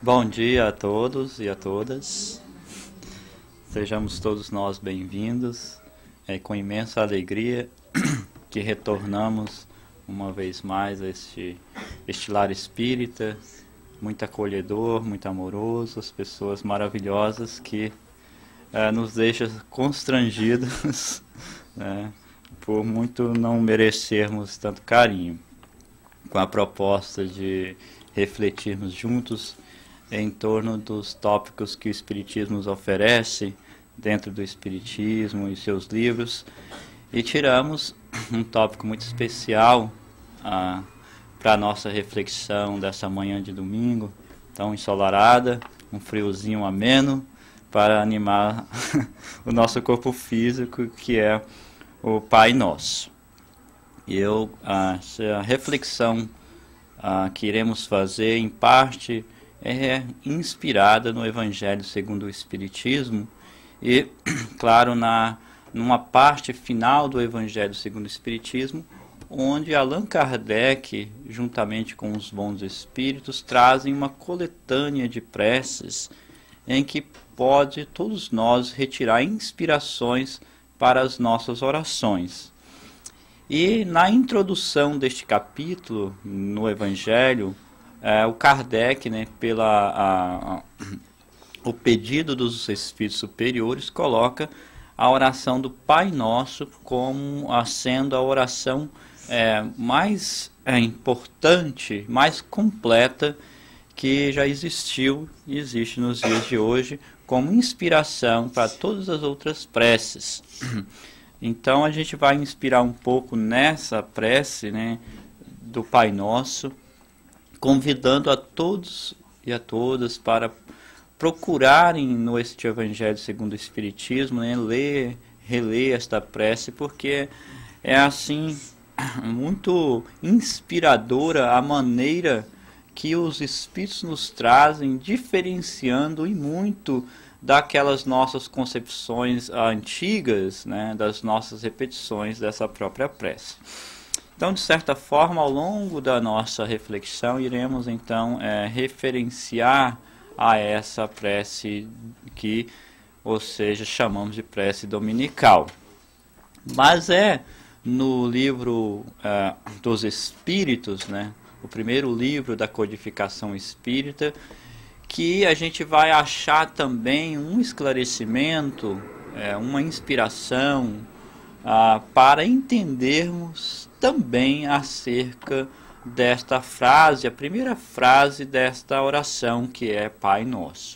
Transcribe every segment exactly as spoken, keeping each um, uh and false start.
Bom dia a todos e a todas. Sejamos todos nós bem-vindos. É com imensa alegria que retornamos uma vez mais a este, este lar espírita, muito acolhedor, muito amoroso, as pessoas maravilhosas que é, nos deixam constrangidos, né, por muito não merecermos tanto carinho, com a proposta de refletirmos juntos em torno dos tópicos que o Espiritismo nos oferece dentro do Espiritismo e seus livros, e tiramos um tópico muito especial ah, para a nossa reflexão dessa manhã de domingo, tão ensolarada, um friozinho ameno, para animar o nosso corpo físico, que é o Pai Nosso. E eu, ah, a reflexão ah, que iremos fazer, em parte, é inspirada no Evangelho segundo o Espiritismo e, claro, na, numa parte final do Evangelho segundo o Espiritismo, onde Allan Kardec, juntamente com os bons espíritos, trazem uma coletânea de preces em que pode todos nós retirar inspirações para as nossas orações. E na introdução deste capítulo, no Evangelho, É, o Kardec, né, pela a, a, o pedido dos espíritos superiores, coloca a oração do Pai Nosso como a, sendo a oração é, mais é, importante, mais completa que já existiu e existe nos dias de hoje, como inspiração para todas as outras preces. Então a gente vai inspirar um pouco nessa prece, né, do Pai Nosso, convidando a todos e a todas para procurarem no este Evangelho segundo o Espiritismo, né, ler, reler esta prece, porque é assim muito inspiradora a maneira que os Espíritos nos trazem, diferenciando e muito daquelas nossas concepções antigas, né, das nossas repetições dessa própria prece. Então, de certa forma, ao longo da nossa reflexão, iremos então é, referenciar a essa prece que, ou seja, chamamos de prece dominical. Mas é no livro é, dos Espíritos, né, o primeiro livro da codificação espírita, que a gente vai achar também um esclarecimento, é, uma inspiração ah, para entendermos também acerca desta frase, a primeira frase desta oração, que é Pai Nosso.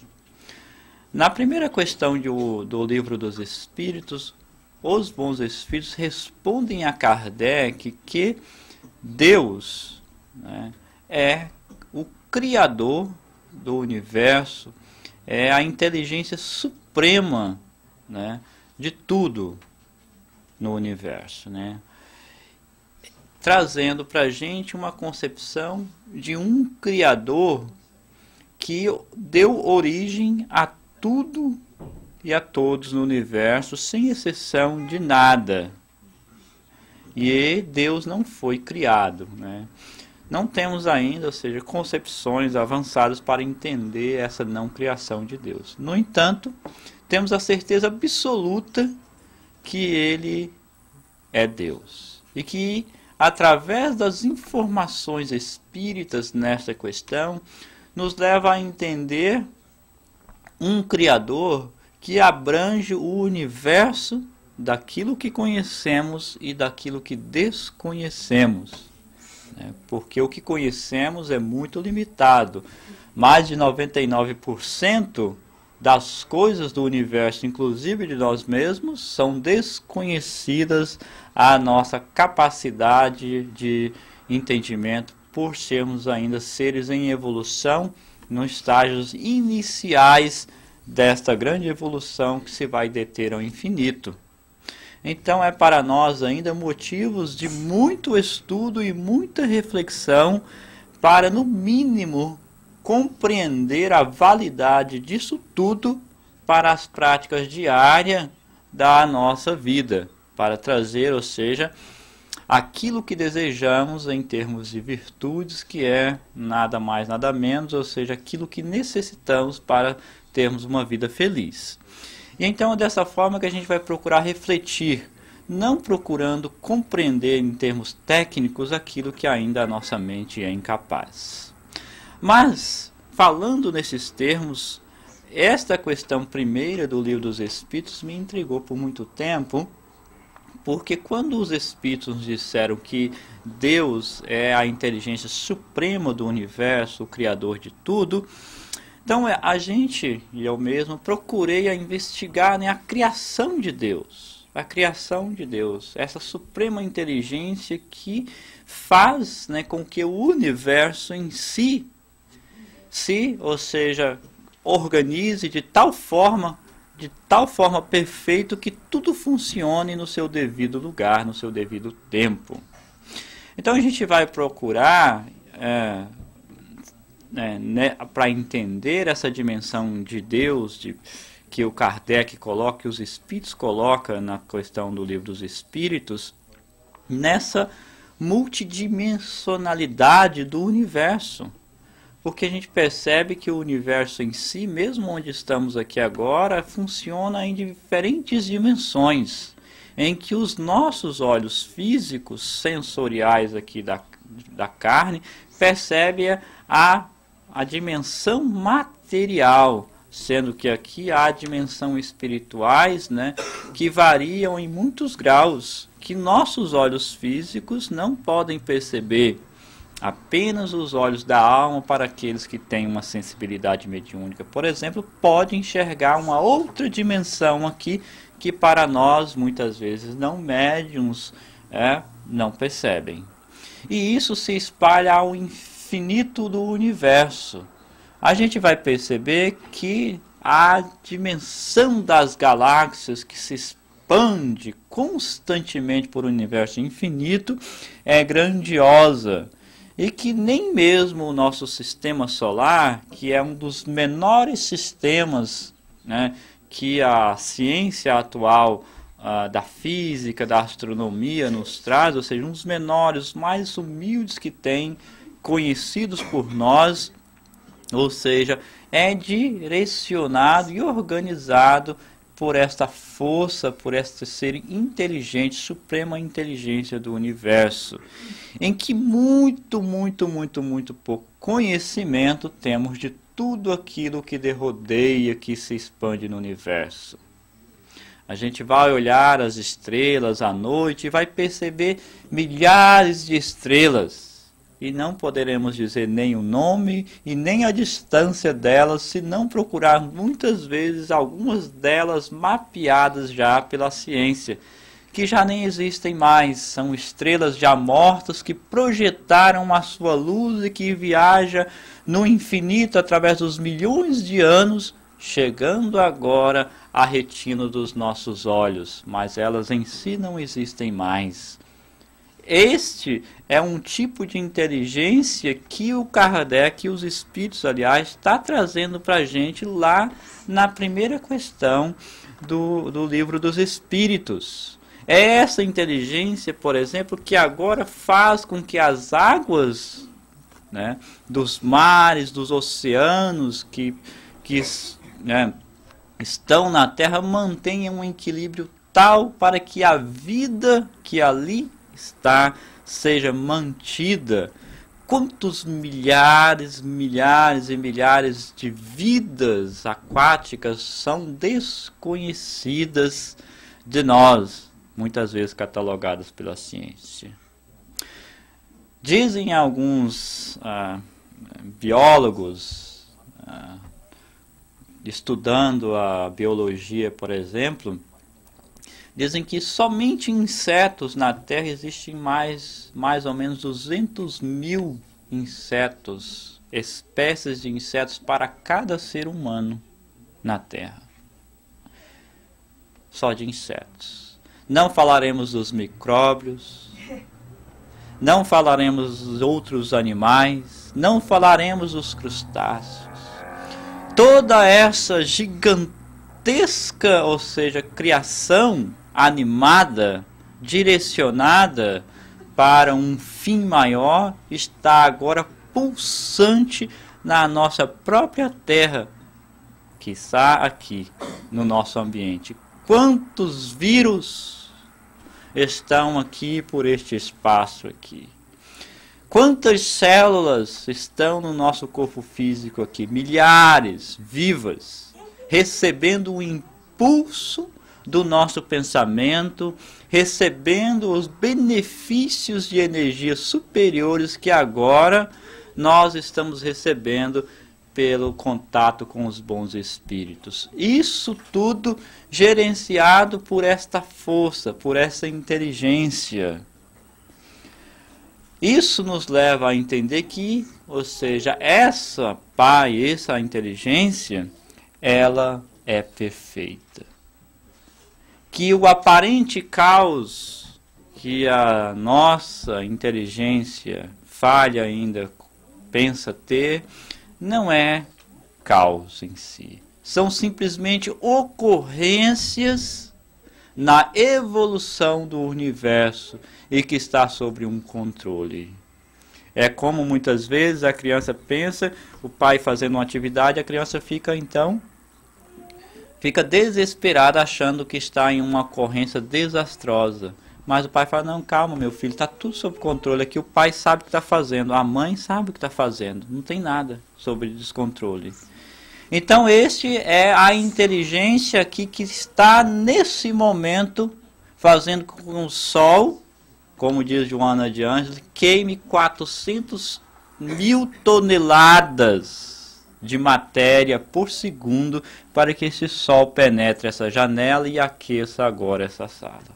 Na primeira questão do, do Livro dos Espíritos, os bons espíritos respondem a Kardec que Deus, né, é o Criador do universo, é a inteligência suprema, né, de tudo no universo, né? Trazendo para a gente uma concepção de um Criador que deu origem a tudo e a todos no universo, sem exceção de nada. E Deus não foi criado, né? Não temos ainda, ou seja, concepções avançadas para entender essa não criação de Deus. No entanto, temos a certeza absoluta que Ele é Deus. E que através das informações espíritas nesta questão, nos leva a entender um Criador que abrange o universo daquilo que conhecemos e daquilo que desconhecemos. Né? Porque o que conhecemos é muito limitado. Mais de noventa e nove por cento das coisas do universo, inclusive de nós mesmos, são desconhecidas à nossa capacidade de entendimento, por sermos ainda seres em evolução, nos estágios iniciais desta grande evolução que se vai deter ao infinito. Então é para nós ainda motivos de muito estudo e muita reflexão para, no mínimo, compreender a validade disso tudo para as práticas diárias da nossa vida, para trazer, ou seja, aquilo que desejamos em termos de virtudes, que é nada mais, nada menos, ou seja, aquilo que necessitamos para termos uma vida feliz. E então é dessa forma que a gente vai procurar refletir, não procurando compreender em termos técnicos aquilo que ainda a nossa mente é incapaz. Mas, falando nesses termos, esta questão primeira do Livro dos Espíritos me intrigou por muito tempo, porque quando os Espíritos disseram que Deus é a inteligência suprema do universo, o Criador de tudo, então a gente, e eu mesmo, procurei a investigar, né, a criação de Deus. A criação de Deus, essa suprema inteligência que faz, né, com que o universo em si, se, ou seja, organize de tal forma, de tal forma perfeito que tudo funcione no seu devido lugar, no seu devido tempo. Então a gente vai procurar, é, é, né, para entender essa dimensão de Deus, de que o Kardec coloca, que os Espíritos colocam na questão do Livro dos Espíritos, nessa multidimensionalidade do universo. Porque a gente percebe que o universo em si, mesmo onde estamos aqui agora, funciona em diferentes dimensões, em que os nossos olhos físicos, sensoriais aqui da, da carne, percebem a, a dimensão material, sendo que aqui há a dimensão espirituais, né, que variam em muitos graus, que nossos olhos físicos não podem perceber. Apenas os olhos da alma, para aqueles que têm uma sensibilidade mediúnica, por exemplo, podem enxergar uma outra dimensão aqui, que para nós, muitas vezes, não médiums, é, não percebem. E isso se espalha ao infinito do universo. A gente vai perceber que a dimensão das galáxias que se expande constantemente por um universo infinito é grandiosa. E que nem mesmo o nosso sistema solar, que é um dos menores sistemas, né, que a ciência atual uh, da física, da astronomia nos traz, ou seja, um dos menores, mais humildes que tem, conhecidos por nós, ou seja, é direcionado e organizado por esta força, por este ser inteligente, suprema inteligência do universo, em que muito, muito, muito, muito pouco conhecimento temos de tudo aquilo que derrodeia, que se expande no universo. A gente vai olhar as estrelas à noite e vai perceber milhares de estrelas, e não poderemos dizer nem o nome e nem a distância delas, se não procurar muitas vezes algumas delas mapeadas já pela ciência, que já nem existem mais, são estrelas já mortas que projetaram a sua luz e que viaja no infinito através dos milhões de anos, chegando agora à retina dos nossos olhos, mas elas em si não existem mais. Este é um tipo de inteligência que o Kardec e os Espíritos, aliás, está trazendo para a gente lá na primeira questão do, do Livro dos Espíritos. É essa inteligência, por exemplo, que agora faz com que as águas, né, dos mares, dos oceanos que, que né, estão na Terra mantenham um equilíbrio tal para que a vida que ali está seja mantida. Quantos milhares, milhares e milhares de vidas aquáticas são desconhecidas de nós, muitas vezes catalogadas pela ciência. Dizem alguns ah, biólogos, ah, estudando a biologia, por exemplo, dizem que somente insetos na Terra existem mais, mais ou menos duzentos mil insetos, espécies de insetos para cada ser humano na Terra. Só de insetos. Não falaremos dos micróbios, não falaremos dos outros animais, não falaremos dos crustáceos. Toda essa gigantesca, ou seja, criação animada, direcionada para um fim maior, está agora pulsante na nossa própria terra, que está aqui no nosso ambiente. Quantos vírus estão aqui por este espaço aqui? Quantas células estão no nosso corpo físico aqui? Milhares, vivas, recebendo o impulso do nosso pensamento, recebendo os benefícios de energias superiores que agora nós estamos recebendo pelo contato com os bons espíritos. Isso tudo gerenciado por esta força, por essa inteligência. Isso nos leva a entender que, ou seja, essa Pai, essa inteligência, ela é perfeita. Que o aparente caos que a nossa inteligência falha ainda, pensa ter, não é caos em si. São simplesmente ocorrências na evolução do universo e que está sob um controle. É como muitas vezes a criança pensa, o pai fazendo uma atividade, a criança fica então, fica desesperada achando que está em uma ocorrência desastrosa. Mas o pai fala, não, calma meu filho, está tudo sob controle aqui, o pai sabe o que está fazendo, a mãe sabe o que está fazendo, não tem nada sobre descontrole. Então este é a inteligência aqui que está nesse momento fazendo com que o Sol, como diz Joana de Ângeles, queime quatrocentas mil toneladas de matéria por segundo para que esse Sol penetre essa janela e aqueça agora essa sala.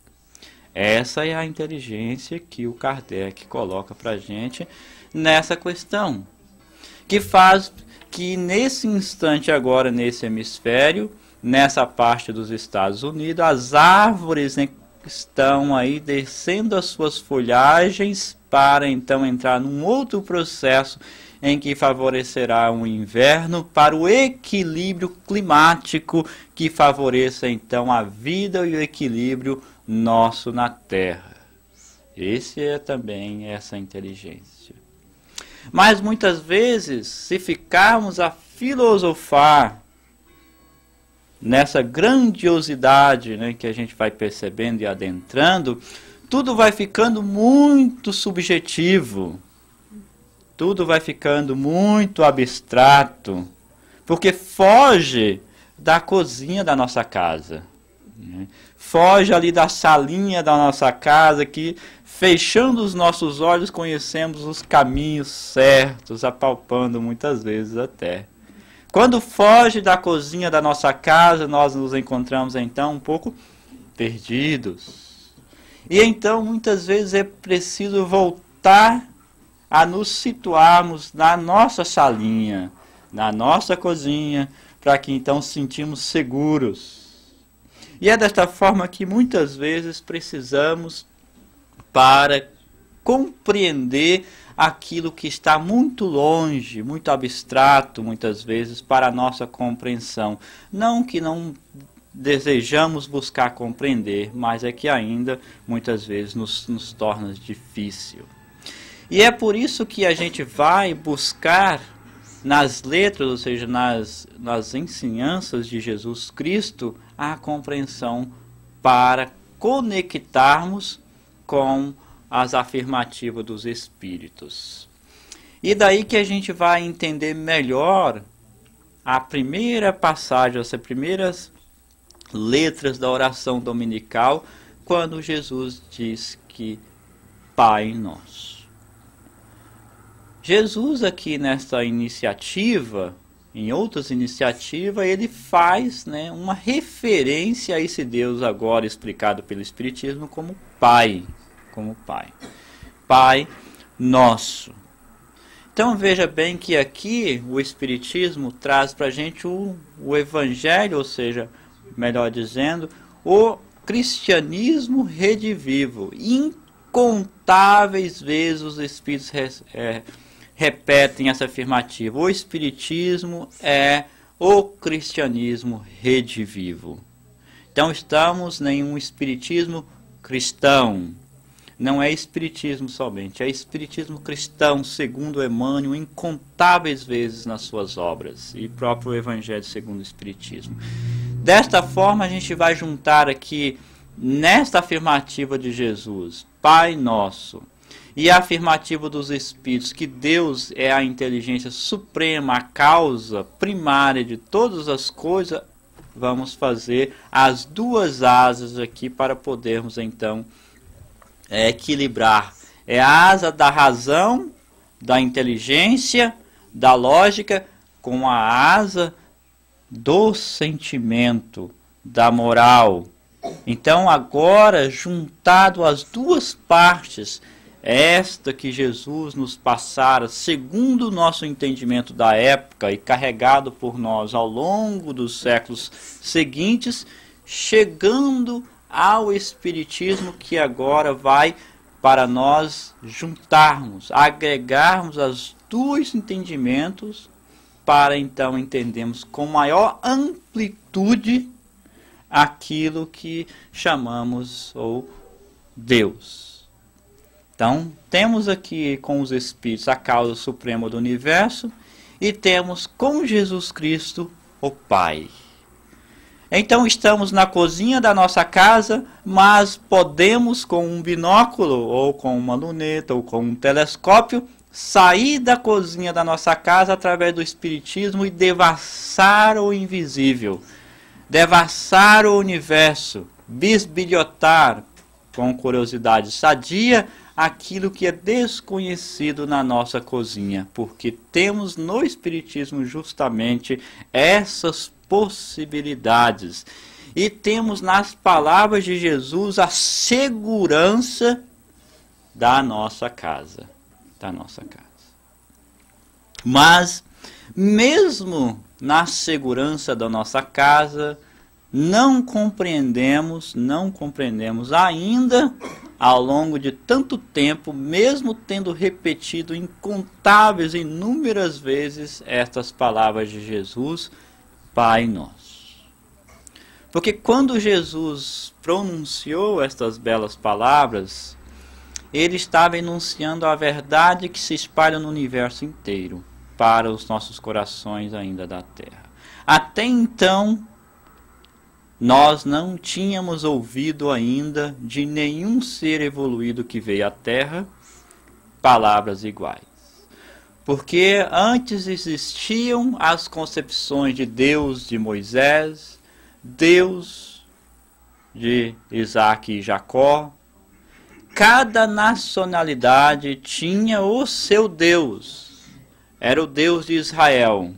Essa é a inteligência que o Kardec coloca para a gente nessa questão, que faz que nesse instante agora, nesse hemisfério, nessa parte dos Estados Unidos, as árvores estão aí descendo as suas folhagens para então entrar num outro processo em que favorecerá um inverno para o equilíbrio climático que favoreça então a vida e o equilíbrio nosso na Terra. Esse é também essa inteligência. Mas muitas vezes, se ficarmos a filosofar nessa grandiosidade, né, que a gente vai percebendo e adentrando, tudo vai ficando muito subjetivo, tudo vai ficando muito abstrato, porque foge da cozinha da nossa casa, né? Foge ali da salinha da nossa casa, que fechando os nossos olhos conhecemos os caminhos certos, apalpando muitas vezes até. Quando foge da cozinha da nossa casa, nós nos encontramos então um pouco perdidos. E então muitas vezes é preciso voltar a nos situarmos na nossa salinha, na nossa cozinha, para que então nos sentimos seguros. E é desta forma que muitas vezes precisamos para compreender aquilo que está muito longe, muito abstrato, muitas vezes, para a nossa compreensão. Não que não desejamos buscar compreender, mas é que ainda, muitas vezes, nos, nos torna difícil. E é por isso que a gente vai buscar nas letras, ou seja, nas, nas ensinanças de Jesus Cristo, a compreensão para conectarmos com as afirmativas dos Espíritos. E daí que a gente vai entender melhor a primeira passagem, as primeiras letras da oração dominical, quando Jesus diz que Pai Nosso. Jesus aqui nessa iniciativa, em outras iniciativas, ele faz, né, uma referência a esse Deus agora explicado pelo Espiritismo como Pai, como Pai. Pai Nosso. Então veja bem que aqui o Espiritismo traz para a gente o, o Evangelho, ou seja, melhor dizendo, o cristianismo redivivo. Incontáveis vezes os Espíritos é, repetem essa afirmativa. O Espiritismo é o cristianismo redivivo. Então estamos em um Espiritismo cristão. não é espiritismo somente, é espiritismo cristão, segundo Emmanuel, incontáveis vezes nas suas obras, e próprio Evangelho segundo o Espiritismo. Desta forma, a gente vai juntar aqui, nesta afirmativa de Jesus, Pai Nosso, e a afirmativa dos Espíritos, que Deus é a inteligência suprema, a causa primária de todas as coisas, vamos fazer as duas asas aqui para podermos então é, equilibrar. É a asa da razão, da inteligência, da lógica, com a asa do sentimento, da moral. Então agora, juntado as duas partes, esta que Jesus nos passara, segundo o nosso entendimento da época e carregado por nós ao longo dos séculos seguintes, chegando ao Espiritismo, que agora vai para nós juntarmos, agregarmos os dois entendimentos, para então entendermos com maior amplitude aquilo que chamamos ou Deus. Então, temos aqui com os Espíritos a causa suprema do universo e temos com Jesus Cristo o Pai. Então, estamos na cozinha da nossa casa, mas podemos com um binóculo, ou com uma luneta, ou com um telescópio, sair da cozinha da nossa casa através do Espiritismo e devassar o invisível, devassar o universo, bisbilhotar com curiosidade sadia aquilo que é desconhecido na nossa cozinha, porque temos no Espiritismo justamente essas possibilidades. E temos nas palavras de Jesus a segurança da nossa casa, da nossa casa. Mas mesmo na segurança da nossa casa, não compreendemos, não compreendemos ainda, ao longo de tanto tempo, mesmo tendo repetido incontáveis, inúmeras vezes estas palavras de Jesus, Pai Nosso. Porque quando Jesus pronunciou estas belas palavras, ele estava enunciando a verdade que se espalha no universo inteiro, para os nossos corações ainda da terra. Até então, nós não tínhamos ouvido ainda de nenhum ser evoluído que veio à Terra palavras iguais. Porque antes existiam as concepções de Deus de Moisés, Deus de Isaac e Jacó. Cada nacionalidade tinha o seu Deus. Era o Deus de Israel,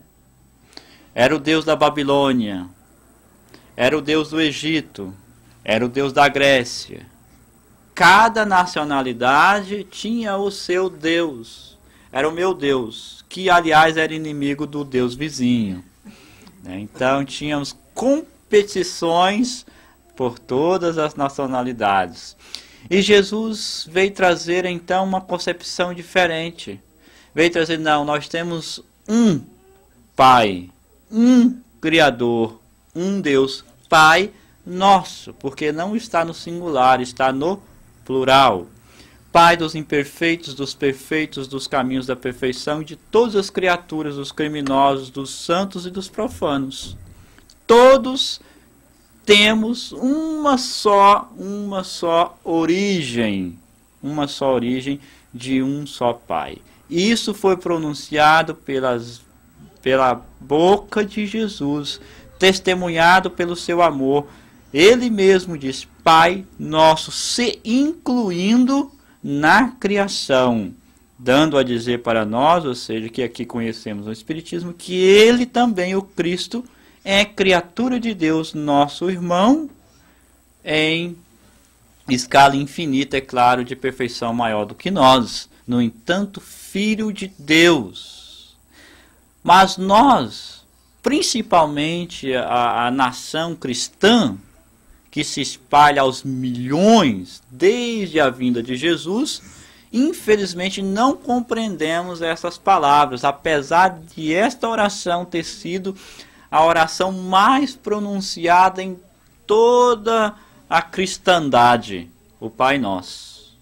era o Deus da Babilônia, era o Deus do Egito, era o Deus da Grécia. Cada nacionalidade tinha o seu Deus. Era o meu Deus, que aliás era inimigo do Deus vizinho. Então tínhamos competições por todas as nacionalidades. E Jesus veio trazer então uma concepção diferente. Veio trazer, não, nós temos um Pai, um Criador, um Deus, Pai nosso, porque não está no singular, está no plural. Pai dos imperfeitos, dos perfeitos, dos caminhos da perfeição, de todas as criaturas, dos criminosos, dos santos e dos profanos. Todos temos uma só, uma só origem, uma só origem de um só Pai. Isso foi pronunciado pelas, pela boca de Jesus, testemunhado pelo seu amor. Ele mesmo diz, Pai nosso, se incluindo na criação, dando a dizer para nós, ou seja, que aqui conhecemos o Espiritismo, que ele também, o Cristo, é criatura de Deus, nosso irmão, em escala infinita, é claro, de perfeição maior do que nós. No entanto, Filho de Deus. Mas nós, principalmente a, a nação cristã, que se espalha aos milhões desde a vinda de Jesus, infelizmente não compreendemos essas palavras, apesar de esta oração ter sido a oração mais pronunciada em toda a cristandade, o Pai Nosso.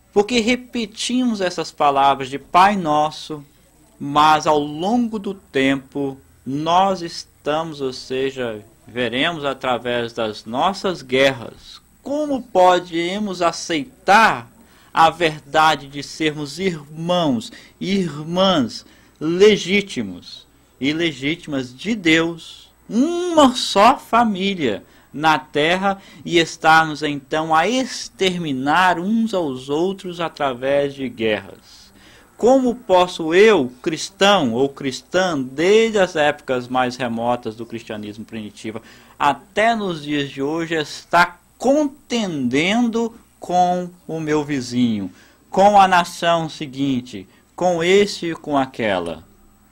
Porque repetimos essas palavras de Pai Nosso, mas ao longo do tempo nós estamos, ou seja, veremos através das nossas guerras, como podemos aceitar a verdade de sermos irmãos e irmãs legítimos e legítimas de Deus, uma só família na terra, e estarmos então a exterminar uns aos outros através de guerras. Como posso eu, cristão ou cristã, desde as épocas mais remotas do cristianismo primitivo até nos dias de hoje, estar contendendo com o meu vizinho, com a nação seguinte, com este e com aquela?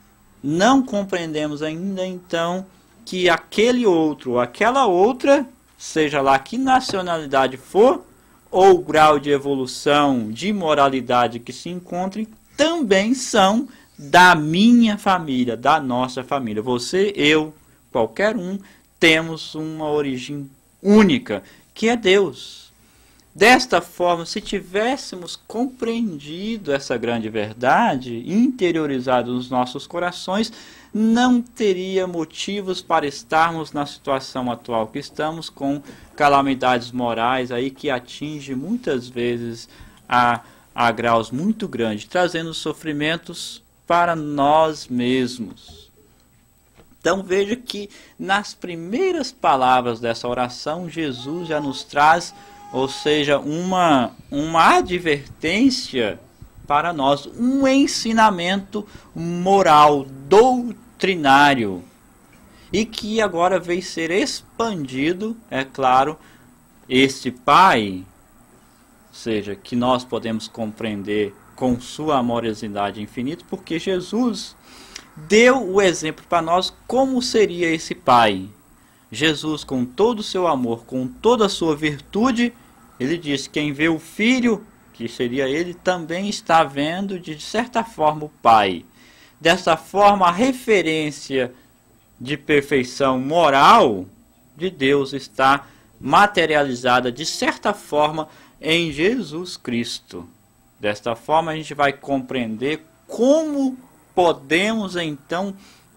Não compreendemos ainda então que aquele outro, aquela outra, seja lá que nacionalidade for, ou grau de evolução, de moralidade que se encontrem, também são da minha família, da nossa família. Você, eu, qualquer um, temos uma origem única, que é Deus. Desta forma, se tivéssemos compreendido essa grande verdade, interiorizado nos nossos corações, não teria motivos para estarmos na situação atual que estamos, com calamidades morais aí que atingem muitas vezes a, a graus muito grandes, trazendo sofrimentos para nós mesmos. Então veja que nas primeiras palavras dessa oração, Jesus já nos traz, ou seja, uma, uma advertência para nós, um ensinamento moral, doutrinário, e que agora veio ser expandido, é claro, este Pai, ou seja, que nós podemos compreender com sua amorosidade infinita, porque Jesus deu o exemplo para nós como seria esse Pai. Jesus, com todo o seu amor, com toda a sua virtude, ele disse: quem vê o Filho, que seria ele, também está vendo de certa forma o Pai. Dessa forma, a referência de perfeição moral de Deus está materializada de certa forma em Jesus Cristo. Desta forma, a gente vai compreender como podemos então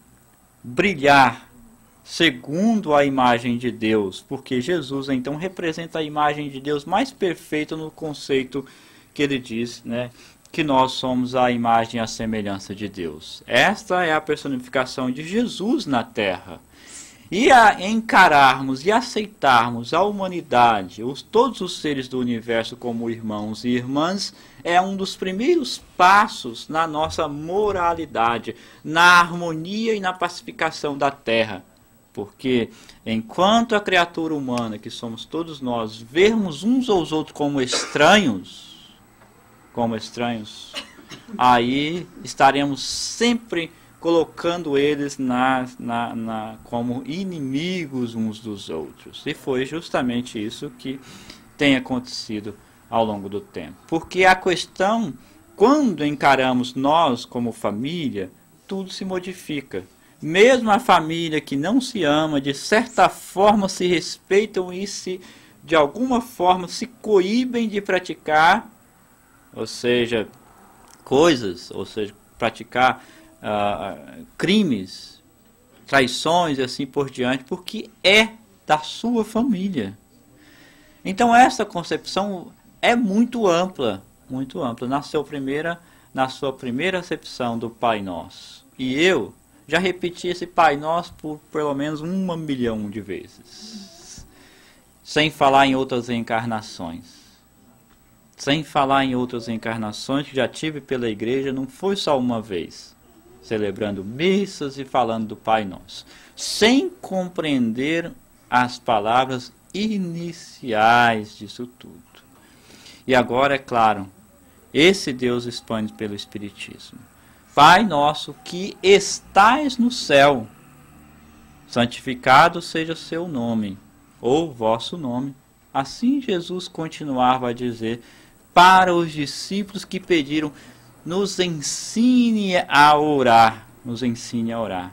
brilhar segundo a imagem de Deus, porque Jesus então representa a imagem de Deus mais perfeita no conceito que ele diz, né, que nós somos a imagem e a semelhança de Deus. Esta é a personificação de Jesus na terra. E a encararmos e aceitarmos a humanidade, os, todos os seres do universo como irmãos e irmãs, é um dos primeiros passos na nossa moralidade, na harmonia e na pacificação da terra. Porque enquanto a criatura humana, que somos todos nós, vermos uns aos outros como estranhos, como estranhos, aí estaremos sempre colocando eles na, na, na, como inimigos uns dos outros. E foi justamente isso que tem acontecido ao longo do tempo. Porque a questão, quando encaramos nós como família, tudo se modifica. Mesmo a família que não se ama, de certa forma se respeitam e se, de alguma forma, se coíbem de praticar, ou seja, coisas, ou seja, praticar uh, crimes, traições e assim por diante, porque é da sua família. Então essa concepção é muito ampla, muito ampla, na sua primeira, na sua primeira acepção do Pai Nosso. E eu já repeti esse Pai Nosso por pelo menos um milhão de vezes. Sem falar em outras encarnações. Sem falar em outras encarnações que já tive pela igreja, não foi só uma vez. Celebrando missas e falando do Pai Nosso. Sem compreender as palavras iniciais disso tudo. E agora, é claro, esse Deus expande pelo Espiritismo. Pai nosso que estais no céu, santificado seja o seu nome, ou vosso nome. Assim Jesus continuava a dizer para os discípulos que pediram: nos ensine a orar, nos ensine a orar.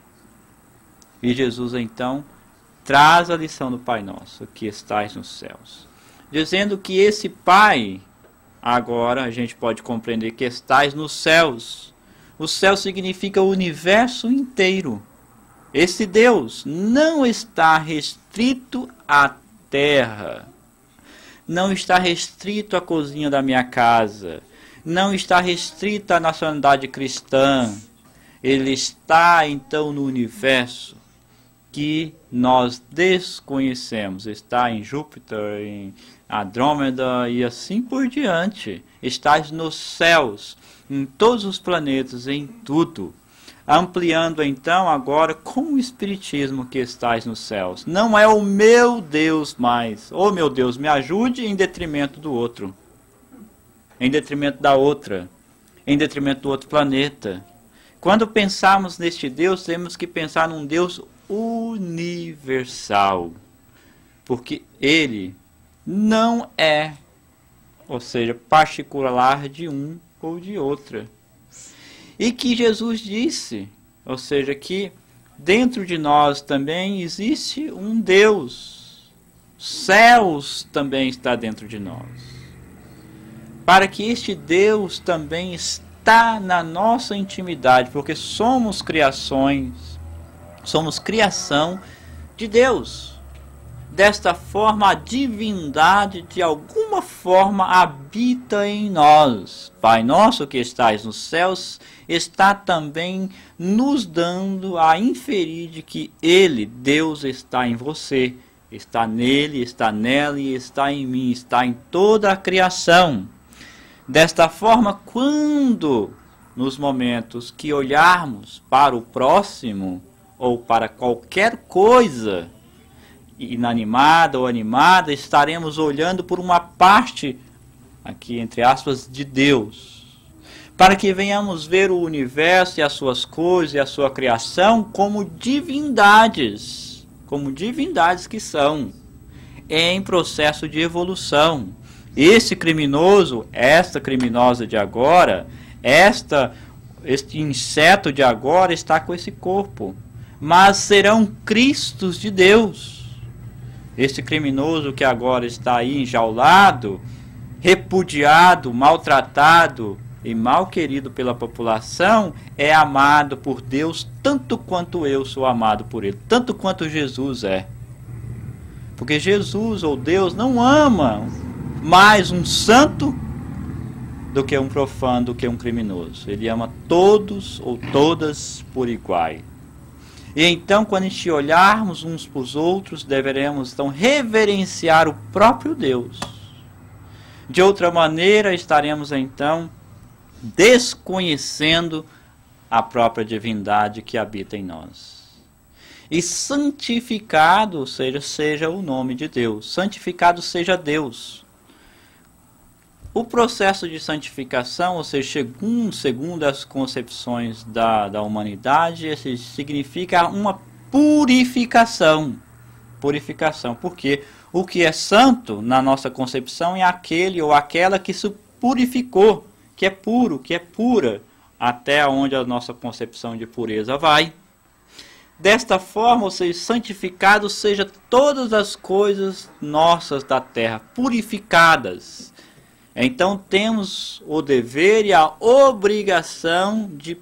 E Jesus então traz a lição do Pai Nosso, que estais nos céus, dizendo que esse Pai agora a gente pode compreender que estais nos céus. O céu significa o universo inteiro. Esse Deus não está restrito à terra, não está restrito à cozinha da minha casa, não está restrito à nacionalidade cristã. Ele está então no universo que nós desconhecemos. Está em Júpiter, em Andrômeda e assim por diante. Está nos céus, em todos os planetas, em tudo. Ampliando então agora com o Espiritismo que estás nos céus. Não é o meu Deus mais. Oh meu Deus, me ajude em detrimento do outro. Em detrimento da outra. Em detrimento do outro planeta. Quando pensarmos neste Deus, temos que pensar num Deus universal. Porque Ele não é, ou seja, particular de um ou de outra. E que Jesus disse, ou seja, que dentro de nós também existe um Deus. Céus também está dentro de nós. Para que este Deus também está na nossa intimidade, porque somos criações, somos criação de Deus. Desta forma, a divindade de alguma forma habita em nós. Pai nosso que estais nos céus, está também nos dando a inferir de que Ele, Deus, está em você, está nele, está nela e está em mim, está em toda a criação. Desta forma, quando nos momentos que olharmos para o próximo ou para qualquer coisa inanimada ou animada, estaremos olhando por uma parte, aqui entre aspas, de Deus, para que venhamos ver o universo e as suas coisas e a sua criação como divindades, como divindades que são, em processo de evolução. Esse criminoso, esta criminosa de agora, esta, este inseto de agora está com esse corpo, mas serão Cristos de Deus. Este criminoso que agora está aí enjaulado, repudiado, maltratado e mal querido pela população, é amado por Deus tanto quanto eu sou amado por Ele, tanto quanto Jesus é. Porque Jesus ou Deus não ama mais um santo do que um profano, do que um criminoso. Ele ama todos ou todas por igual. E então, quando a gente olharmos uns para os outros, deveremos então reverenciar o próprio Deus. De outra maneira, estaremos então desconhecendo a própria divindade que habita em nós. E santificado seja, seja o nome de Deus. Santificado seja Deus. O processo de santificação, ou seja, segundo, segundo as concepções da, da humanidade, esse significa uma purificação. Purificação, porque o que é santo, na nossa concepção, é aquele ou aquela que se purificou, que é puro, que é pura, até onde a nossa concepção de pureza vai. Desta forma, ou seja, santificado seja todas as coisas nossas da terra, purificadas. Então temos o dever e a obrigação de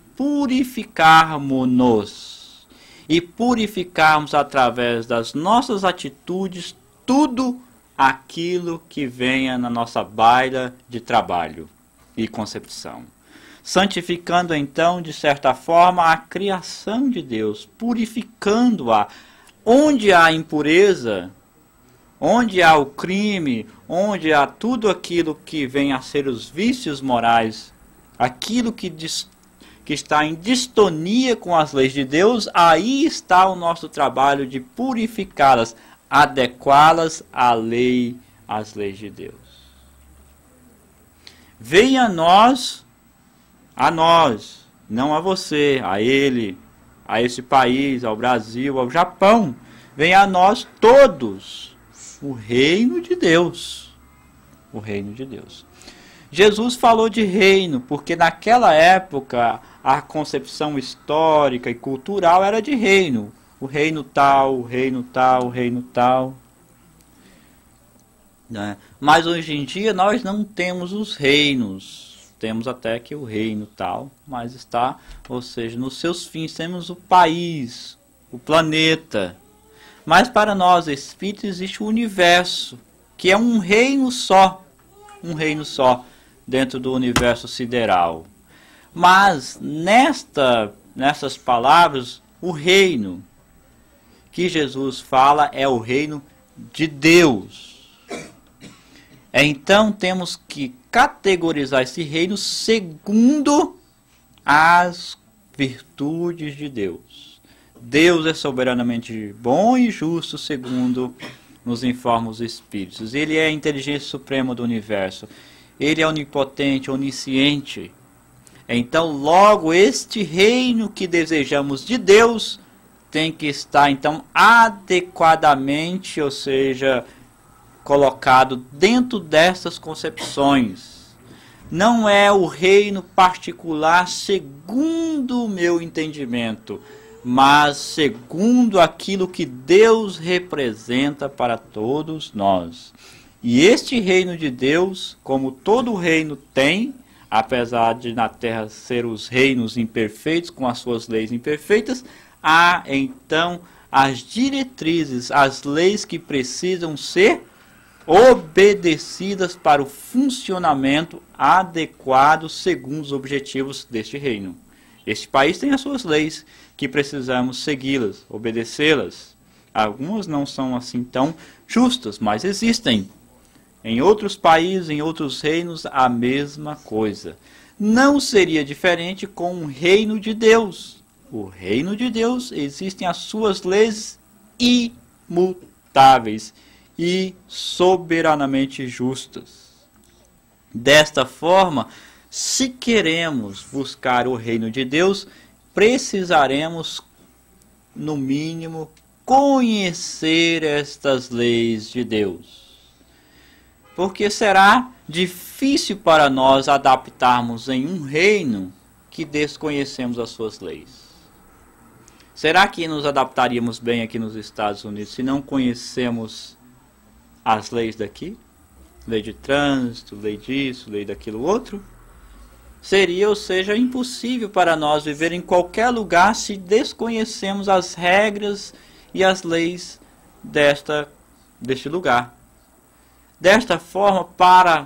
purificarmos-nos. E purificarmos através das nossas atitudes tudo aquilo que venha na nossa baila de trabalho e concepção. Santificando então, de certa forma, a criação de Deus, purificando-a. Onde há impureza, onde há o crime, onde há tudo aquilo que vem a ser os vícios morais, aquilo que, dis, que está em distonia com as leis de Deus, aí está o nosso trabalho de purificá-las, adequá-las à lei, às leis de Deus. Venha a nós, a nós, não a você, a ele, a esse país, ao Brasil, ao Japão. Venha a nós todos o reino de Deus. O reino de Deus. Jesus falou de reino, porque naquela época a concepção histórica e cultural era de reino. O reino tal, o reino tal, o reino tal. né? Mas hoje em dia nós não temos os reinos, temos até que o reino tal, mas está, ou seja, nos seus fins temos o país, o planeta. Mas para nós espíritos existe o universo, que é um reino só, um reino só dentro do universo sideral. Mas nesta, nessas palavras, o reino que Jesus fala é o reino de Deus. Então temos que categorizar esse reino segundo as virtudes de Deus. Deus é soberanamente bom e justo, segundo nos informa os Espíritos. Ele é a inteligência suprema do universo. Ele é onipotente, onisciente. Então, logo, este reino que desejamos de Deus tem que estar, então, adequadamente, ou seja, colocado dentro destas concepções. Não é o reino particular segundo o meu entendimento, mas segundo aquilo que Deus representa para todos nós. E este reino de Deus, como todo reino tem, apesar de na terra ser os reinos imperfeitos, com as suas leis imperfeitas, há então as diretrizes, as leis que precisam ser obedecidas para o funcionamento adequado segundo os objetivos deste reino. Este país tem as suas leis, que precisamos segui-las, obedecê-las. Algumas não são assim tão justas, mas existem. Em outros países, em outros reinos, a mesma coisa. Não seria diferente com o reino de Deus. O reino de Deus existem as suas leis imutáveis e soberanamente justas. Desta forma, se queremos buscar o reino de Deus, precisaremos, no mínimo, conhecer estas leis de Deus. Porque será difícil para nós adaptarmos em um reino que desconhecemos as suas leis. Será que nos adaptaríamos bem aqui nos Estados Unidos se não conhecemos as leis daqui? Lei de trânsito, lei disso, lei daquilo outro? Seria, ou seja, impossível para nós viver em qualquer lugar se desconhecemos as regras e as leis desta, deste lugar. Desta forma, para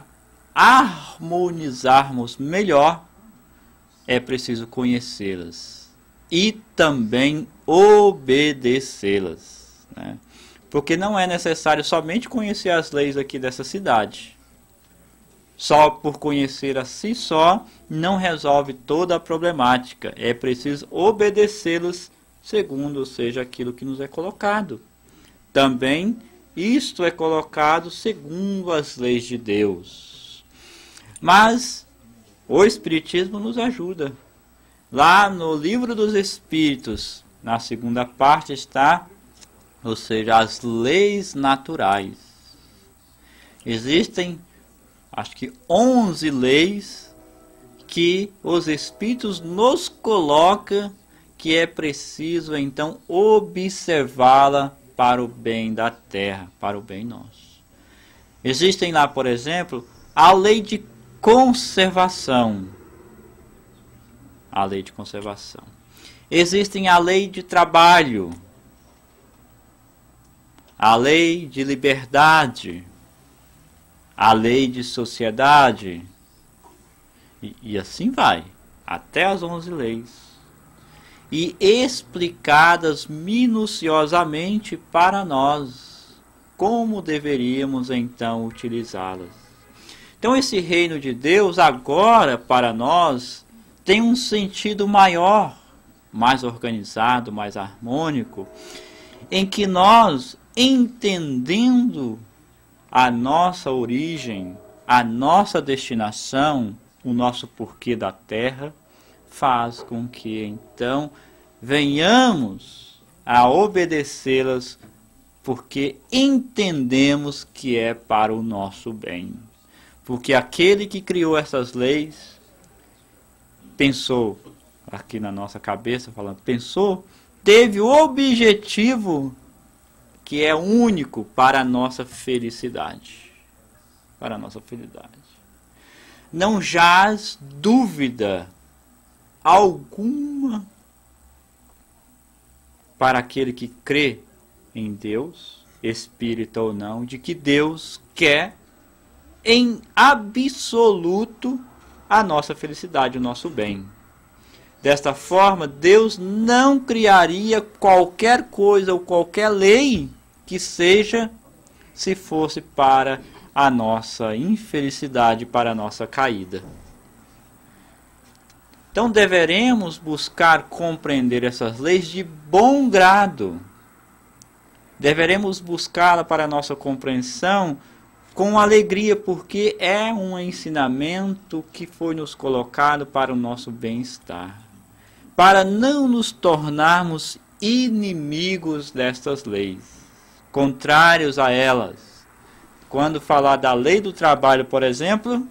harmonizarmos melhor, é preciso conhecê-las e também obedecê-las, né? Porque não é necessário somente conhecer as leis aqui dessa cidade. Só por conhecer a si só não resolve toda a problemática. É preciso obedecê-las segundo, ou seja, aquilo que nos é colocado. Também isto é colocado segundo as leis de Deus. Mas o Espiritismo nos ajuda. Lá no Livro dos Espíritos, na segunda parte está, ou seja, as leis naturais. Existem, acho que onze leis que os Espíritos nos colocam que é preciso então observá-la para o bem da terra, para o bem nosso. Existem lá, por exemplo, a lei de conservação. A lei de conservação. Existem a lei de trabalho, a lei de liberdade, a lei de sociedade, e, e assim vai, até as onze leis. E explicadas minuciosamente para nós, como deveríamos então utilizá-las. Então esse reino de Deus agora para nós tem um sentido maior, mais organizado, mais harmônico, em que nós, entendendo a nossa origem, a nossa destinação, o nosso porquê da terra, faz com que então venhamos a obedecê-las, porque entendemos que é para o nosso bem. Porque aquele que criou essas leis pensou, aqui na nossa cabeça falando, pensou, teve o objetivo que é único para a nossa felicidade. para a nossa felicidade. Não jaz dúvida alguma para aquele que crê em Deus, espírita ou não, de que Deus quer em absoluto a nossa felicidade, o nosso bem. Desta forma, Deus não criaria qualquer coisa ou qualquer lei que seja, se fosse para a nossa infelicidade, para a nossa caída. Então deveremos buscar compreender essas leis de bom grado. Deveremos buscá-la para a nossa compreensão com alegria, porque é um ensinamento que foi nos colocado para o nosso bem-estar, para não nos tornarmos inimigos destas leis, contrários a elas. Quando falar da lei do trabalho, por exemplo,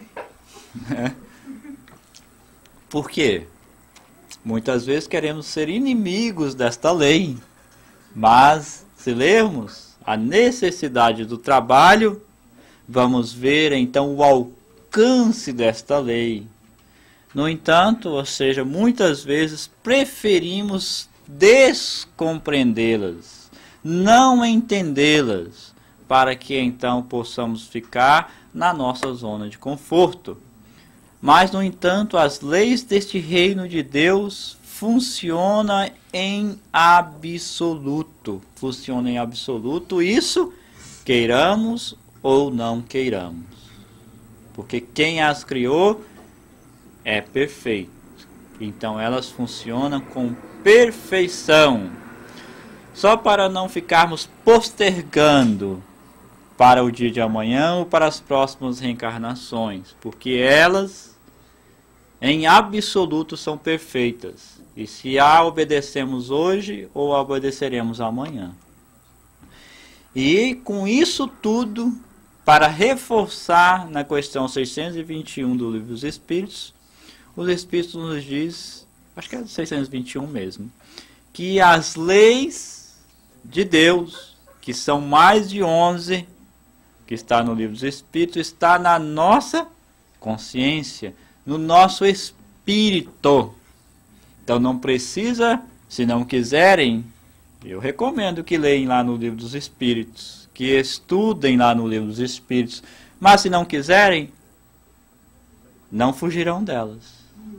por quê? Muitas vezes queremos ser inimigos desta lei, mas se lermos a necessidade do trabalho, vamos ver então o alcance desta lei. No entanto, ou seja, muitas vezes preferimos descompreendê-las, não entendê-las, para que então possamos ficar na nossa zona de conforto. Mas, no entanto, as leis deste reino de Deus funcionam em absoluto. Funcionam em absoluto, isso queiramos ou não queiramos. Porque quem as criou é perfeito. Então elas funcionam com perfeição. Só para não ficarmos postergando para o dia de amanhã ou para as próximas reencarnações, porque elas em absoluto são perfeitas, e se a obedecemos hoje ou a obedeceremos amanhã. E com isso tudo, para reforçar na questão seiscentos e vinte e um do Livro dos Espíritos, os Espíritos nos diz, acho que é seiscentos e vinte e um mesmo, que as leis de Deus, que são mais de onze, que está no Livro dos Espíritos, está na nossa consciência, no nosso espírito. Então não precisa, se não quiserem, eu recomendo que leiam lá no Livro dos Espíritos, que estudem lá no Livro dos Espíritos, mas se não quiserem, não fugirão delas.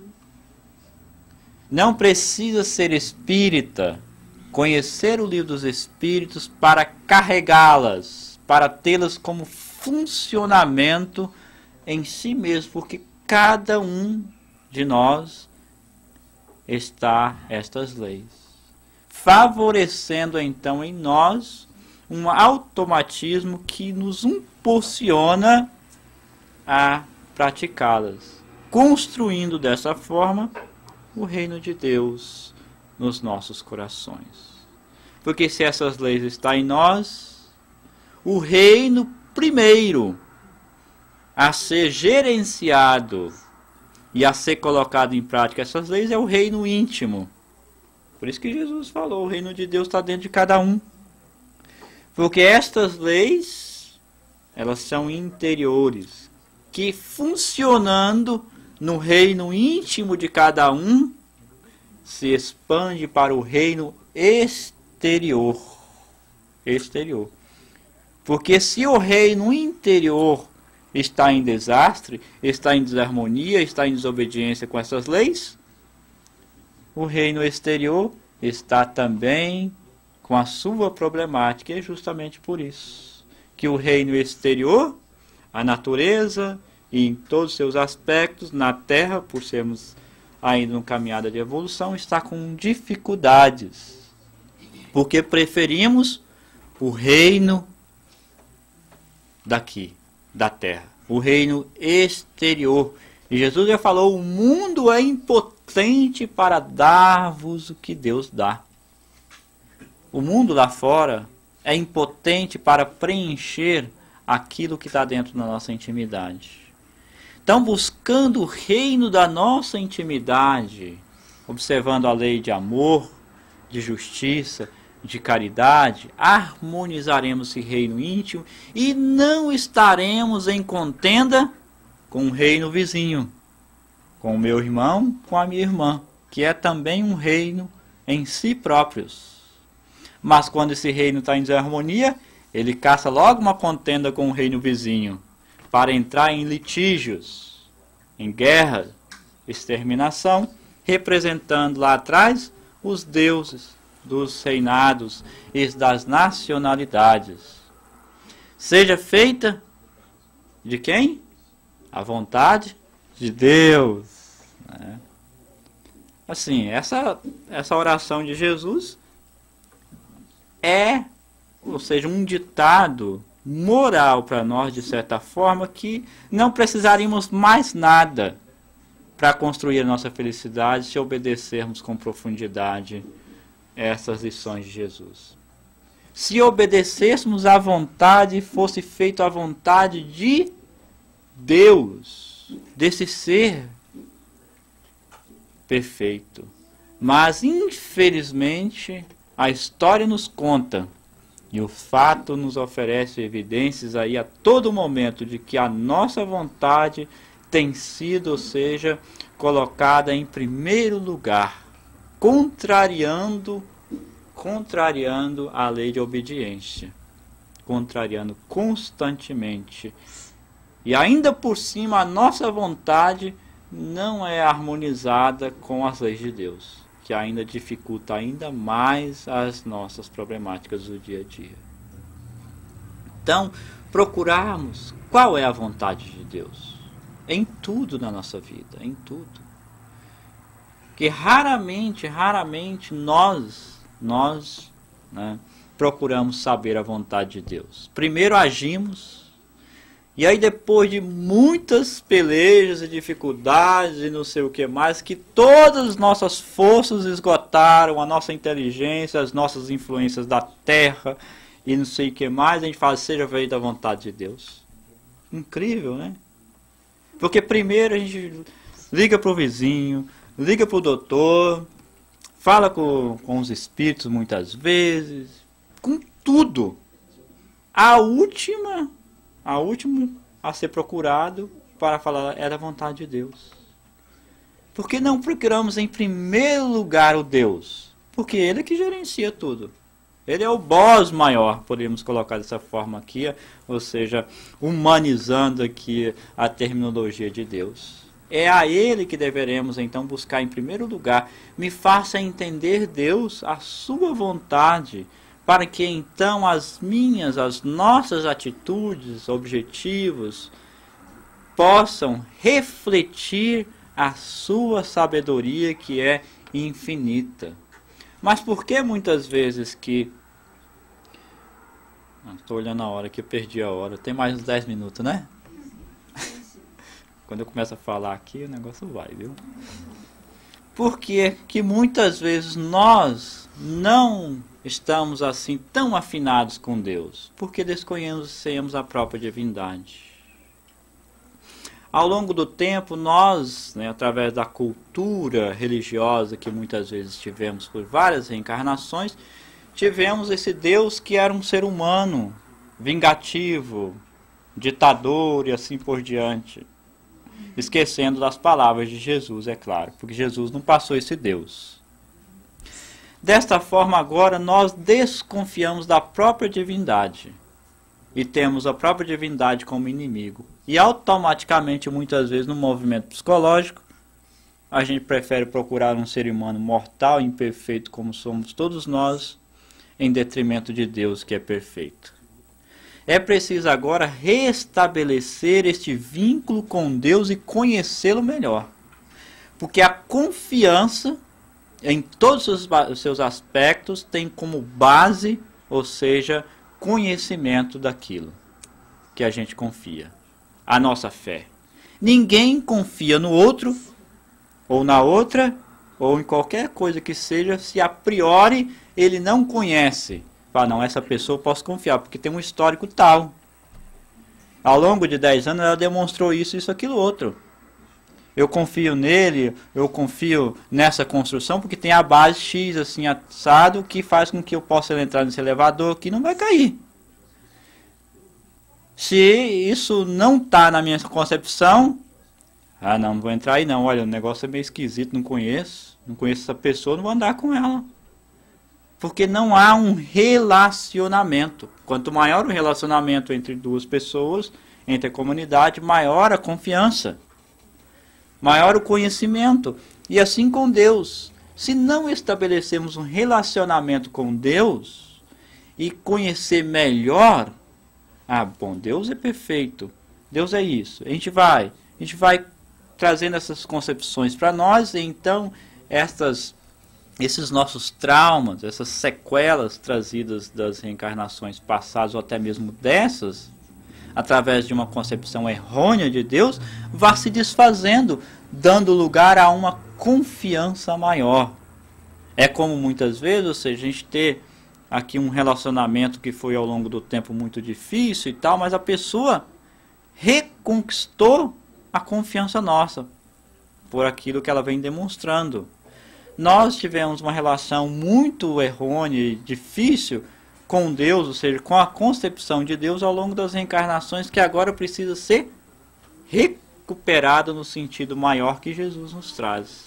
Não precisa ser espírita, conhecer o Livro dos Espíritos para carregá-las, para tê-las como funcionamento em si mesmo, porque cada um de nós está estas leis, favorecendo então em nós um automatismo que nos impulsiona a praticá-las, construindo dessa forma o reino de Deus nos nossos corações. Porque se essas leis estão em nós, o reino primeiro a ser gerenciado e a ser colocado em prática essas leis é o reino íntimo. Por isso que Jesus falou, o reino de Deus está dentro de cada um. Porque estas leis, elas são interiores, que funcionando no reino íntimo de cada um, se expande para o reino exterior. Exterior. Porque se o reino interior está em desastre, está em desarmonia, está em desobediência com essas leis, o reino exterior está também com a sua problemática. E é justamente por isso que o reino exterior, a natureza e em todos os seus aspectos, na Terra, por sermos ainda numa caminhada de evolução, está com dificuldades. Porque preferimos o reino daqui, da terra, o reino exterior. E Jesus já falou, o mundo é impotente para dar-vos o que Deus dá. O mundo lá fora é impotente para preencher aquilo que está dentro da nossa intimidade. Então, buscando o reino da nossa intimidade, observando a lei de amor, de justiça, de caridade, harmonizaremos esse reino íntimo e não estaremos em contenda com o reino vizinho, com o meu irmão, com a minha irmã, que é também um reino em si próprios. Mas quando esse reino está em desarmonia, ele caça logo uma contenda com o reino vizinho, para entrar em litígios, em guerra, exterminação, representando lá atrás os deuses dos reinados e das nacionalidades. Seja feita de quem? A vontade de Deus. Né? Assim, essa, essa oração de Jesus é, ou seja, um ditado moral para nós, de certa forma, que não precisaríamos mais nada para construir a nossa felicidade se obedecermos com profundidade essas lições de Jesus. Se obedecêssemos à vontade, fosse feito a vontade de Deus, desse ser perfeito. Mas, infelizmente, a história nos conta, e o fato nos oferece evidências aí a todo momento de que a nossa vontade tem sido, ou seja, colocada em primeiro lugar, contrariando, contrariando a lei de obediência, contrariando constantemente. E ainda por cima, a nossa vontade não é harmonizada com as leis de Deus, que ainda dificulta ainda mais as nossas problemáticas do dia a dia. Então, procurarmos qual é a vontade de Deus em tudo na nossa vida, em tudo. Que raramente, raramente nós, nós né, procuramos saber a vontade de Deus. Primeiro agimos, e aí depois de muitas pelejas e dificuldades e não sei o que mais, que todas as nossas forças esgotaram, a nossa inteligência, as nossas influências da terra e não sei o que mais, a gente fala, seja feita a vontade de Deus. Incrível, né? Porque primeiro a gente liga para o vizinho, liga para o doutor, fala com, com os espíritos muitas vezes, com tudo. A última... A última a ser procurado para falar é da vontade de Deus. Por que não procuramos em primeiro lugar o Deus? Porque Ele é que gerencia tudo. Ele é o boss maior, podemos colocar dessa forma aqui, ou seja, humanizando aqui a terminologia de Deus. É a Ele que deveremos então buscar em primeiro lugar. Me faça entender, Deus, a sua vontade, para que então as minhas, as nossas atitudes, objetivos, possam refletir a sua sabedoria, que é infinita. Mas por que muitas vezes que... Estou olhando a hora que eu perdi a hora. Tem mais uns dez minutos, né? Quando eu começo a falar aqui, o negócio vai, viu? Por que que muitas vezes nós não estamos assim tão afinados com Deus? Porque desconhecemos a própria divindade. Ao longo do tempo, nós, né, através da cultura religiosa que muitas vezes tivemos por várias reencarnações, tivemos esse Deus que era um ser humano, vingativo, ditador e assim por diante. Esquecendo das palavras de Jesus, é claro, porque Jesus não passou esse Deus. Desta forma, agora, nós desconfiamos da própria divindade e temos a própria divindade como inimigo. E automaticamente, muitas vezes, no movimento psicológico, a gente prefere procurar um ser humano mortal e imperfeito como somos todos nós, em detrimento de Deus que é perfeito. É preciso agora restabelecer este vínculo com Deus e conhecê-lo melhor. Porque a confiança em todos os seus aspectos tem como base, ou seja, conhecimento daquilo que a gente confia. A nossa fé. Ninguém confia no outro, ou na outra, ou em qualquer coisa que seja, se a priori ele não conhece. Fala, não, essa pessoa eu posso confiar, porque tem um histórico tal. Ao longo de dez anos ela demonstrou isso, isso, aquilo, outro. Eu confio nele, eu confio nessa construção, porque tem a base X assim assado que faz com que eu possa entrar nesse elevador que não vai cair. Se isso não está na minha concepção, ah não, não vou entrar aí não, olha, o negócio é meio esquisito, não conheço, não conheço essa pessoa, não vou andar com ela. Porque não há um relacionamento. Quanto maior o relacionamento entre duas pessoas, entre a comunidade, maior a confiança. Maior o conhecimento. E assim com Deus. Se não estabelecemos um relacionamento com Deus e conhecer melhor, ah, bom, Deus é perfeito. Deus é isso. A gente vai, a gente vai trazendo essas concepções para nós, e então estas, esses nossos traumas, essas sequelas trazidas das reencarnações passadas ou até mesmo dessas, através de uma concepção errônea de Deus, vai se desfazendo, dando lugar a uma confiança maior. É como muitas vezes, ou seja, a gente ter aqui um relacionamento que foi ao longo do tempo muito difícil e tal, mas a pessoa reconquistou a confiança nossa por aquilo que ela vem demonstrando. Nós tivemos uma relação muito errônea e difícil com Deus, ou seja, com a concepção de Deus ao longo das reencarnações, que agora precisa ser recuperado no sentido maior que Jesus nos traz.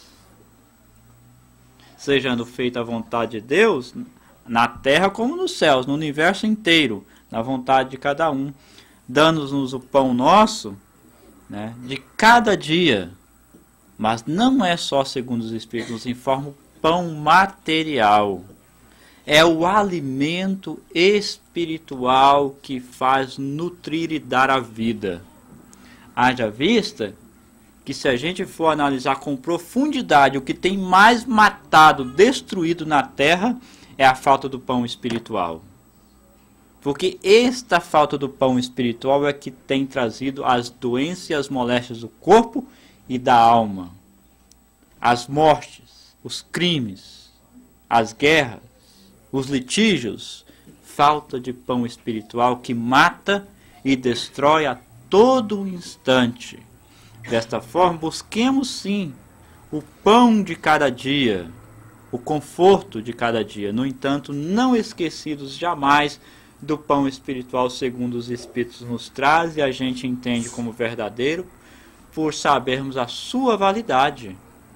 Sejando feita a vontade de Deus, na terra como nos céus, no universo inteiro, na vontade de cada um, dando-nos o pão nosso, né, de cada dia. Mas não é só segundo os Espíritos, nos informa o pão material. É o alimento espiritual que faz nutrir e dar a vida. Haja vista que, se a gente for analisar com profundidade, o que tem mais matado, destruído na terra é a falta do pão espiritual. Porque esta falta do pão espiritual é que tem trazido as doenças e as moléstias do corpo e da alma. As mortes, os crimes, as guerras, os litígios, falta de pão espiritual que mata e destrói a todo instante. Desta forma, busquemos sim o pão de cada dia, o conforto de cada dia. No entanto, não esquecidos jamais do pão espiritual segundo os Espíritos nos traz e a gente entende como verdadeiro, por sabermos a sua validade.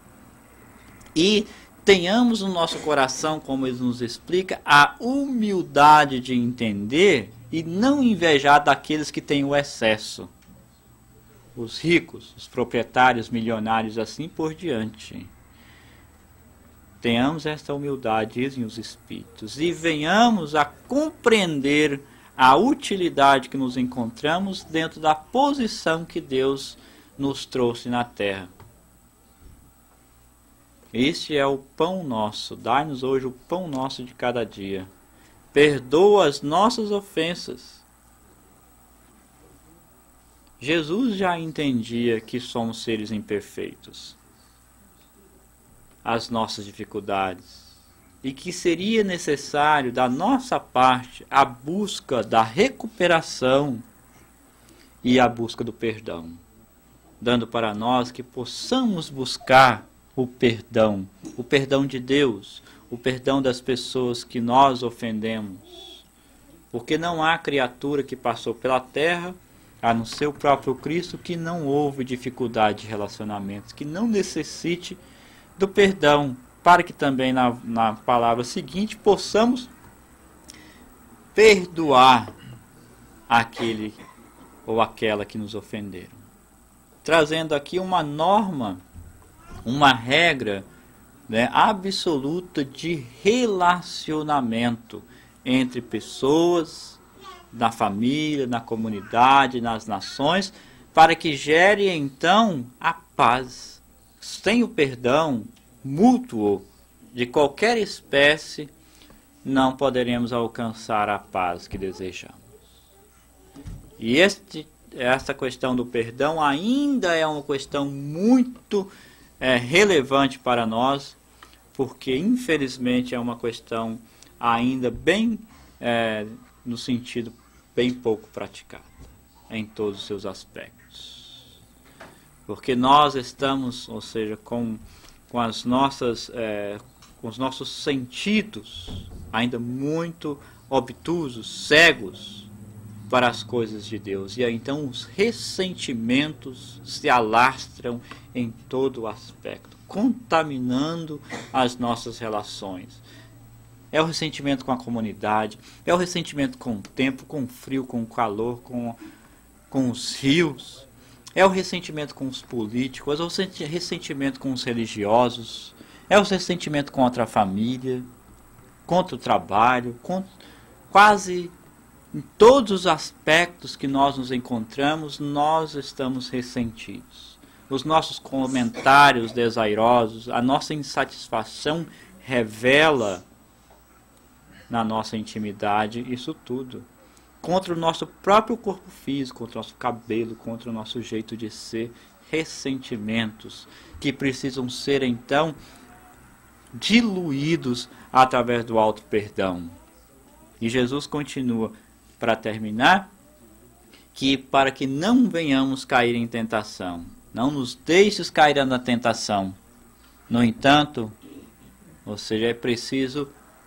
E tenhamos no nosso coração, como ele nos explica, a humildade de entender e não invejar daqueles que têm o excesso. Os ricos, os proprietários, milionários, assim por diante. Tenhamos esta humildade, dizem os Espíritos, e venhamos a compreender a utilidade que nos encontramos dentro da posição que Deus nos trouxe na terra. Este é o pão nosso, dai-nos hoje o pão nosso de cada dia. Perdoa as nossas ofensas. Jesus já entendia que somos seres imperfeitos, as nossas dificuldades, e que seria necessário da nossa parte a busca da recuperação e a busca do perdão, dando para nós que possamos buscar o perdão, o perdão de Deus, o perdão das pessoas que nós ofendemos, porque não há criatura que passou pela terra, a não ser o próprio Cristo, que não houve dificuldade de relacionamentos, que não necessite do perdão, para que também na, na palavra seguinte possamos perdoar aquele ou aquela que nos ofenderam. Trazendo aqui uma norma, uma regra, né, absoluta de relacionamento entre pessoas, na família, na comunidade, nas nações, para que gere então a paz. Sem o perdão mútuo de qualquer espécie, não poderemos alcançar a paz que desejamos. E este, essa questão do perdão ainda é uma questão muito é, relevante para nós, porque infelizmente é uma questão ainda bem, é, no sentido bem pouco praticada, em todos os seus aspectos. porque nós estamos, ou seja, com, com, as nossas, é, com os nossos sentidos ainda muito obtusos, cegos para as coisas de Deus. E aí, então os ressentimentos se alastram em todo o aspecto, contaminando as nossas relações. É o ressentimento com a comunidade, é o ressentimento com o tempo, com o frio, com o calor, com, com os rios, é o ressentimento com os políticos, é o ressentimento com os religiosos, é o ressentimento contra a família, contra o trabalho, contra, quase em todos os aspectos que nós nos encontramos, nós estamos ressentidos. Os nossos comentários desairosos, a nossa insatisfação revela na nossa intimidade isso tudo. Contra o nosso próprio corpo físico, contra o nosso cabelo, contra o nosso jeito de ser, ressentimentos que precisam ser então diluídos através do alto perdão. E Jesus continua, para terminar, que para que não venhamos cair em tentação, não nos deixes cair na tentação. No entanto, ou seja, é preciso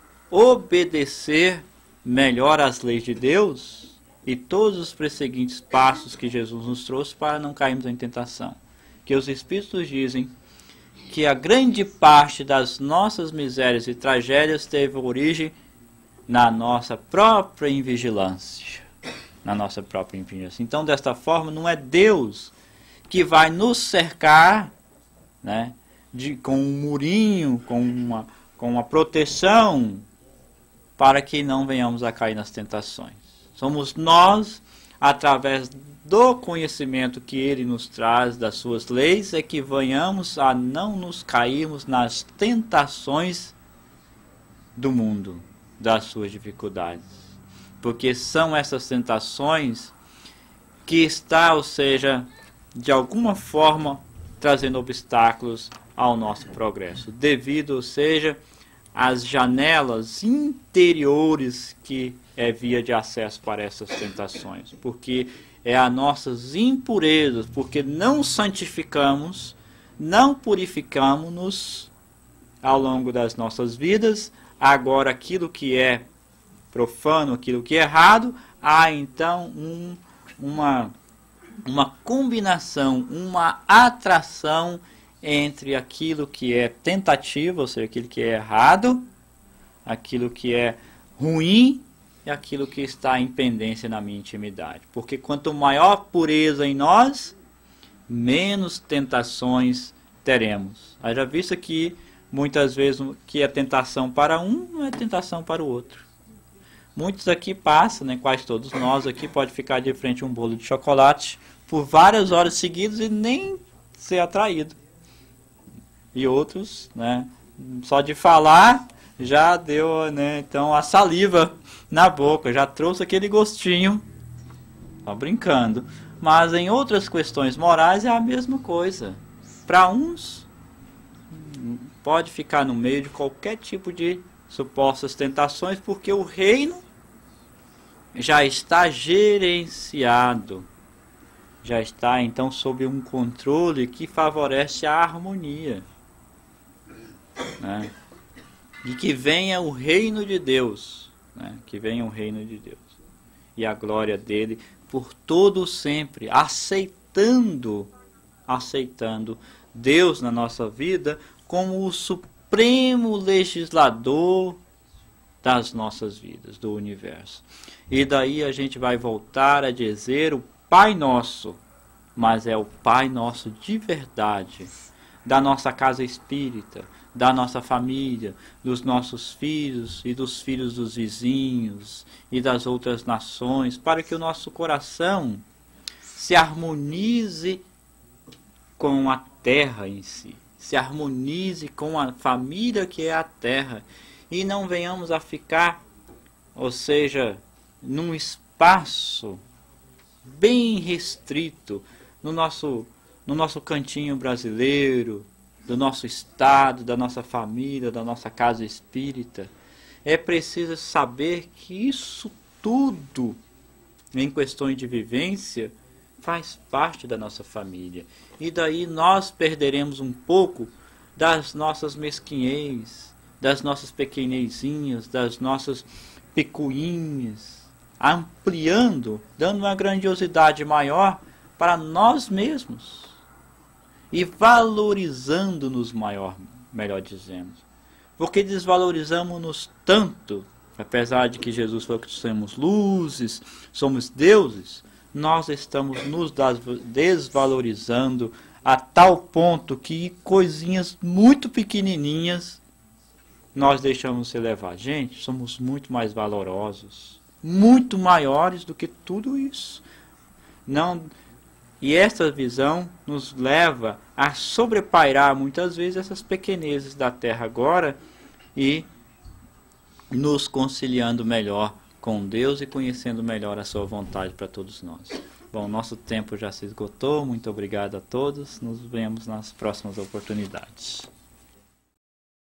obedecer melhor às leis de Deus e todos os presseguintes passos que Jesus nos trouxe para não cairmos em tentação. Que os Espíritos dizem que a grande parte das nossas misérias e tragédias teve origem na nossa própria invigilância. Na nossa própria invigilância. Então, desta forma, não é Deus que vai nos cercar, né, de, com um murinho, com uma, com uma proteção, para que não venhamos a cair nas tentações. Somos nós, através do conhecimento que Ele nos traz, das suas leis, é que venhamos a não nos cairmos nas tentações do mundo, das suas dificuldades. Porque são essas tentações que está, ou seja, de alguma forma, trazendo obstáculos ao nosso progresso. Devido, ou seja, às janelas interiores que é via de acesso para essas tentações. Porque é as nossas impurezas, porque não santificamos, não purificamos-nos ao longo das nossas vidas. Agora, aquilo que é profano, aquilo que é errado, há então um, uma, uma combinação, uma atração entre aquilo que é tentativa, ou seja, aquilo que é errado, aquilo que é ruim e aquilo que está em pendência na minha intimidade. Porque quanto maior pureza em nós, menos tentações teremos. Eu já visto aqui muitas vezes que a tentação para um não é tentação para o outro. Muitos aqui passam, né, quase todos nós aqui, pode ficar de frente a um bolo de chocolate por várias horas seguidas e nem ser atraído. E outros, né, só de falar já deu, né, então a saliva na boca, já trouxe aquele gostinho, só brincando. Mas em outras questões morais é a mesma coisa. Para uns, pode ficar no meio de qualquer tipo de supostas tentações, porque o reino já está gerenciado, já está então sob um controle que favorece a harmonia, né? E que venha o reino de Deus, né? Que venha o reino de Deus e a glória dele por todo sempre, aceitando, aceitando Deus na nossa vida como o supremo legislador das nossas vidas, do universo. E daí a gente vai voltar a dizer o Pai Nosso, mas é o Pai Nosso de verdade, da nossa casa espírita, da nossa família, dos nossos filhos e dos filhos dos vizinhos e das outras nações, para que o nosso coração se harmonize com a terra em si, se harmonize com a família que é a terra, e não venhamos a ficar, ou seja, num espaço bem restrito, no nosso, no nosso cantinho brasileiro, do nosso estado, da nossa família, da nossa casa espírita. É preciso saber que isso tudo, em questões de vivência, faz parte da nossa família. E daí nós perderemos um pouco das nossas mesquinhez, das nossas pequenezinhas, das nossas picuinhas, ampliando, dando uma grandiosidade maior para nós mesmos e valorizando-nos maior, melhor dizendo. Porque desvalorizamos-nos tanto, apesar de que Jesus falou que somos luzes, somos deuses, nós estamos nos desvalorizando a tal ponto que coisinhas muito pequenininhas nós deixamos se levar. Gente, somos muito mais valorosos, muito maiores do que tudo isso. Não, e essa visão nos leva a sobrepairar muitas vezes essas pequenezes da terra agora e nos conciliando melhor com Deus e conhecendo melhor a sua vontade para todos nós. Bom, nosso tempo já se esgotou. Muito obrigado a todos. Nos vemos nas próximas oportunidades.